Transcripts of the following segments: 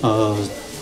어,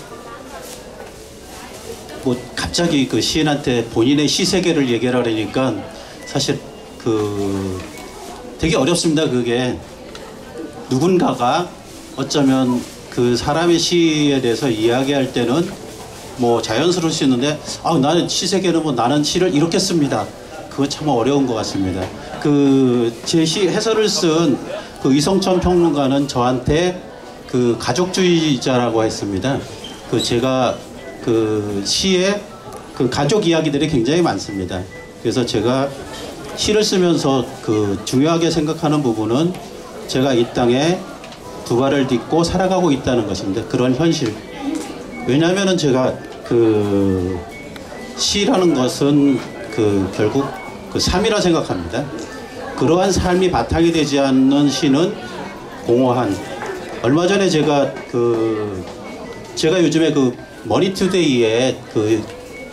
뭐 갑자기 그 시인한테 본인의 시 세계를 얘기하려니까 사실 그 되게 어렵습니다. 그게 누군가가 어쩌면 그 사람의 시에 대해서 이야기할 때는 뭐 자연스러울 수 있는데 나는 시 세계는 뭐 나는 시를 이렇게 씁니다. 그거 참 어려운 것 같습니다. 그 제 시 해설을 쓴 그 이성천 평론가는 저한테 그 가족주의자라고 했습니다. 그 제가 그 시에 그 가족 이야기들이 굉장히 많습니다. 그래서 제가 시를 쓰면서 그 중요하게 생각하는 부분은 제가 이 땅에 두 발을 딛고 살아가고 있다는 것입니다. 그런 현실. 왜냐하면은 제가 그 시라는 것은 그 결국 그 삶이라 생각합니다. 그러한 삶이 바탕이 되지 않는 시는 공허한. 얼마 전에 제가 요즘에 그 머니투데이에 그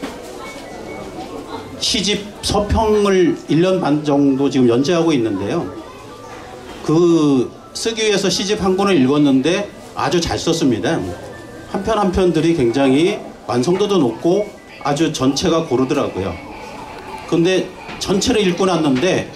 시집 서평을 1년 반 정도 지금 연재하고 있는데요. 그 쓰기 위해서 시집 한 권을 읽었는데 아주 잘 썼습니다. 한 편 한 편들이 굉장히 완성도도 높고 아주 전체가 고르더라고요. 근데 전체를 읽고 났는데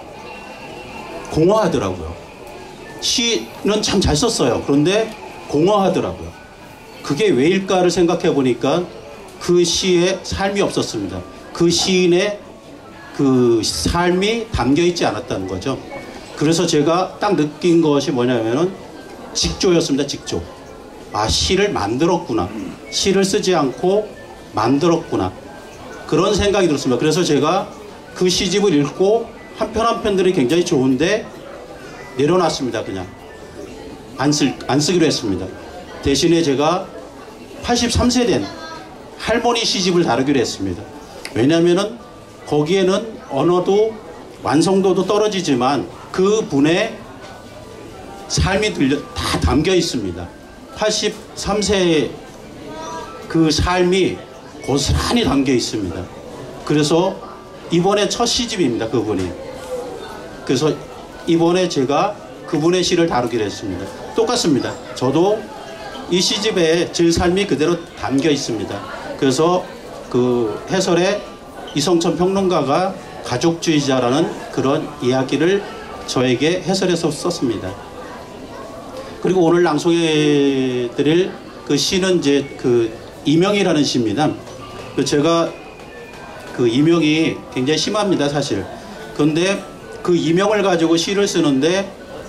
공허하더라고요. 시는 참 잘 썼어요. 그런데 공허하더라고요. 그게 왜일까를 생각해 보니까 그 시에 삶이 없었습니다. 그 시인의 그 삶이 담겨 있지 않았다는 거죠. 그래서 제가 딱 느낀 것이 뭐냐면은 직조였습니다. 직조. 시를 만들었구나. 시를 쓰지 않고 만들었구나. 그런 생각이 들었습니다. 그래서 제가 그 시집을 읽고 한 편 한 편들이 굉장히 좋은데 내려놨습니다. 그냥 안 쓰기로 했습니다. 대신에 제가 83세 된 할머니 시집을 다루기로 했습니다. 왜냐하면은 거기에는 언어도 완성도도 떨어지지만 그 분의 삶이 다 담겨 있습니다. 83세의 그 삶이 고스란히 담겨 있습니다. 그래서 이번에 첫 시집입니다. 그분이. 그래서 이번에 제가 그분의 시를 다루기로 했습니다. 똑같습니다. 저도 이 시집에 제 삶이 그대로 담겨 있습니다. 그래서 그 해설에 이성천 평론가가 가족주의자라는 그런 이야기를 저에게 해설해서 썼습니다. 그리고 오늘 낭송해 드릴 그 시는 이제 그 이명이라는 시입니다. 제가 그 이명이 굉장히 심합니다, 사실. 그런데 그 이명을 가지고 시를 쓰는데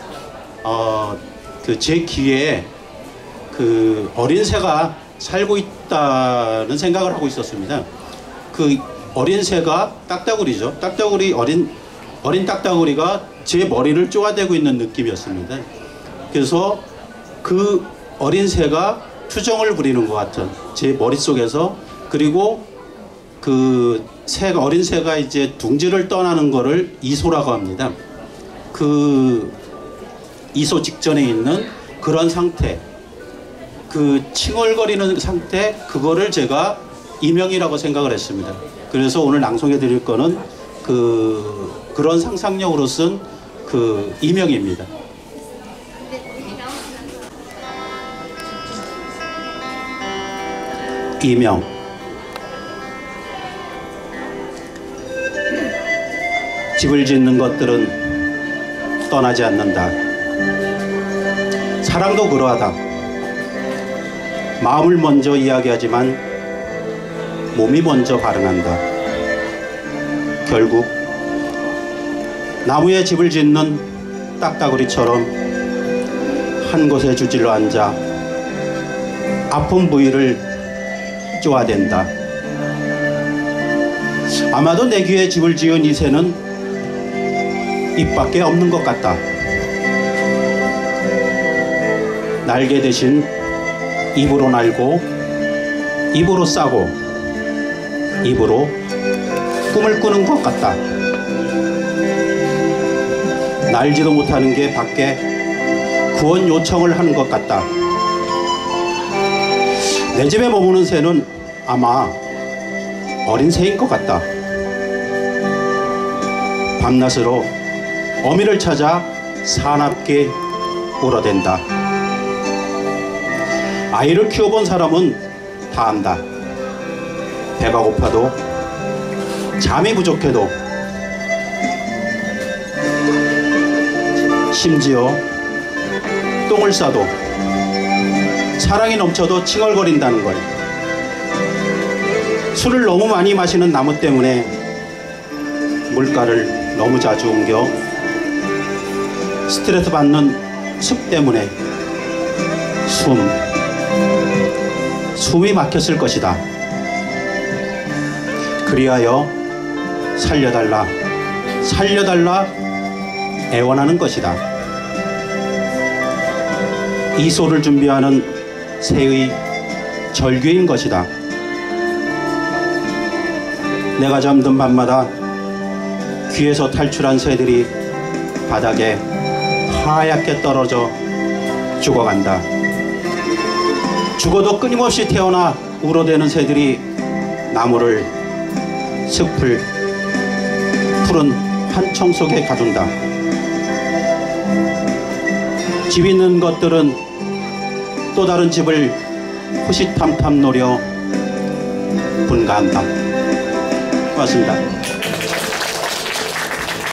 그 제 귀에 그 어린 새가 살고 있다는 생각을 하고 있었습니다. 그 어린 새가 딱따구리죠. 딱따구리 어린 딱따구리가 제 머리를 쪼아대고 있는 느낌이었습니다. 그래서 그 어린 새가 투정을 부리는 것 같은 제 머릿속에서, 그리고 그 어린 새가 이제 둥지를 떠나는 거를 이소라고 합니다. 그 이소 직전에 있는 그런 상태, 그 칭얼거리는 상태, 그거를 제가 이명이라고 생각을 했습니다. 그래서 오늘 낭송해 드릴 거는 그런 상상력으로 쓴 그 이명입니다. 이명. 집을 짓는 것들은 떠나지 않는다. 사랑도 그러하다. 마음을 먼저 이야기하지만 몸이 먼저 반응한다. 결국 나무에 집을 짓는 딱따구리처럼 한 곳에 주질러 앉아 아픈 부위를 쪼아댄다. 아마도 내 귀에 집을 지은 이 새는 입밖에 없는 것 같다. 날개 대신 입으로 날고, 입으로 싸고, 입으로 꿈을 꾸는 것 같다. 날지도 못하는 게 밖에 구원 요청을 하는 것 같다. 내 집에 머무는 새는 아마 어린 새인 것 같다. 밤낮으로 어미를 찾아 사납게 울어댄다. 아이를 키워본 사람은 다 안다. 배가 고파도, 잠이 부족해도, 심지어 똥을 싸도, 사랑이 넘쳐도 칭얼거린다는 걸. 술을 너무 많이 마시는 나무 때문에 물가를 너무 자주 옮겨 스트레스 받는 숲 때문에 숨이 막혔을 것이다. 그리하여 살려달라, 살려달라 애원하는 것이다. 이소를 준비하는 새의 절규인 것이다. 내가 잠든 밤마다 귀에서 탈출한 새들이 바닥에 하얗게 떨어져 죽어간다. 죽어도 끊임없이 태어나 울어대는 새들이 나무를, 숲을 푸른 환청 속에 가둔다. 집 있는 것들은 또 다른 집을 호시탐탐 노려 분가한다. 고맙습니다.